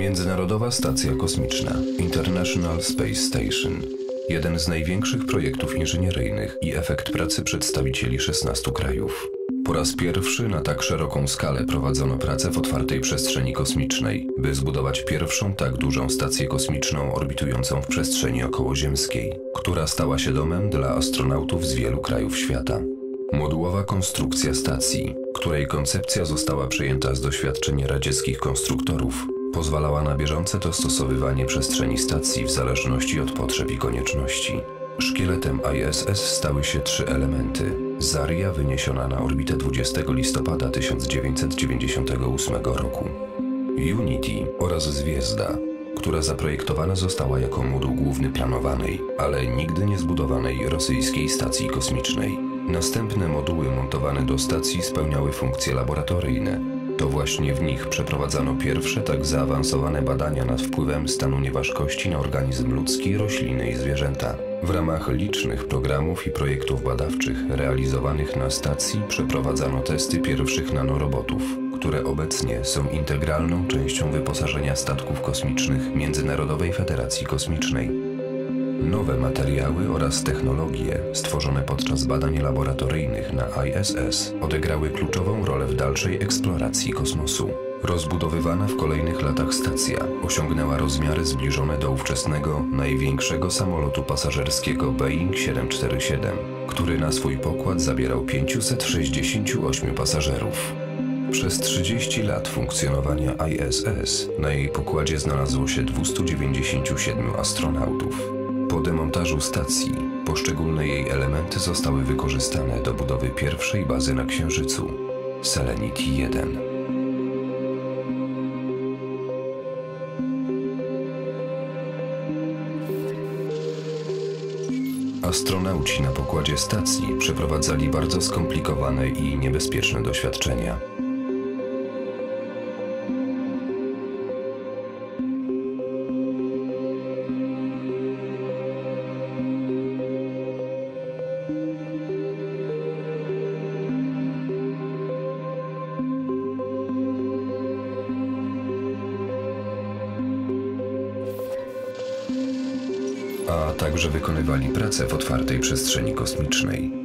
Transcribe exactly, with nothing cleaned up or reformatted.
Międzynarodowa Stacja Kosmiczna International Space Station. Jeden z największych projektów inżynieryjnych i efekt pracy przedstawicieli szesnastu krajów. Po raz pierwszy na tak szeroką skalę prowadzono pracę w otwartej przestrzeni kosmicznej, by zbudować pierwszą tak dużą stację kosmiczną orbitującą w przestrzeni okołoziemskiej, która stała się domem dla astronautów z wielu krajów świata. Modułowa konstrukcja stacji, której koncepcja została przejęta z doświadczeń radzieckich konstruktorów, pozwalała na bieżące dostosowywanie przestrzeni stacji w zależności od potrzeb i konieczności. Szkieletem I S S stały się trzy elementy. Zarya, wyniesiona na orbitę dwudziestego listopada tysiąc dziewięćset dziewięćdziesiątego ósmego roku. Unity oraz Zwiezda, która zaprojektowana została jako moduł główny planowanej, ale nigdy nie zbudowanej rosyjskiej stacji kosmicznej. Następne moduły montowane do stacji spełniały funkcje laboratoryjne. To właśnie w nich przeprowadzano pierwsze tak zaawansowane badania nad wpływem stanu nieważkości na organizm ludzki, rośliny i zwierzęta. W ramach licznych programów i projektów badawczych realizowanych na stacji przeprowadzano testy pierwszych nanorobotów, które obecnie są integralną częścią wyposażenia statków kosmicznych Międzynarodowej Federacji Kosmicznej. Nowe materiały oraz technologie stworzone podczas badań laboratoryjnych na I S S odegrały kluczową rolę w dalszej eksploracji kosmosu. Rozbudowywana w kolejnych latach stacja osiągnęła rozmiary zbliżone do ówczesnego, największego samolotu pasażerskiego Boeing siedem cztery siedem, który na swój pokład zabierał pięćset sześćdziesięciu ośmiu pasażerów. Przez trzydzieści lat funkcjonowania I S S na jej pokładzie znalazło się dwustu dziewięćdziesięciu siedmiu astronautów. Po demontażu stacji poszczególne jej elementy zostały wykorzystane do budowy pierwszej bazy na Księżycu – Selenity jeden. Astronauci na pokładzie stacji przeprowadzali bardzo skomplikowane i niebezpieczne doświadczenia. A także wykonywali pracę w otwartej przestrzeni kosmicznej.